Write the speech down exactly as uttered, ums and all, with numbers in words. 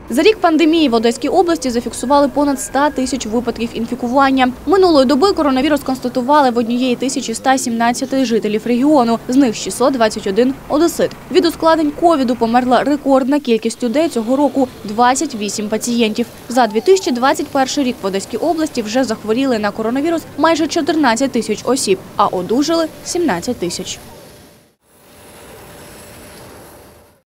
За рік пандемії в Одеській області зафіксували понад сто тисяч випадків інфікування. Минулої доби коронавірус констатували в однієї тисячі ста сімнадцяти жителів регіону, з них шістсот двадцять один – одесит. Від ускладнень ковіду померла рекордна кількість людей цього року – двадцять вісім пацієнтів. За дві тисячі двадцять перший рік в Одеській області вже захворіли на коронавірус майже чотирнадцять тисяч осіб, а одужали – сімнадцять тисяч.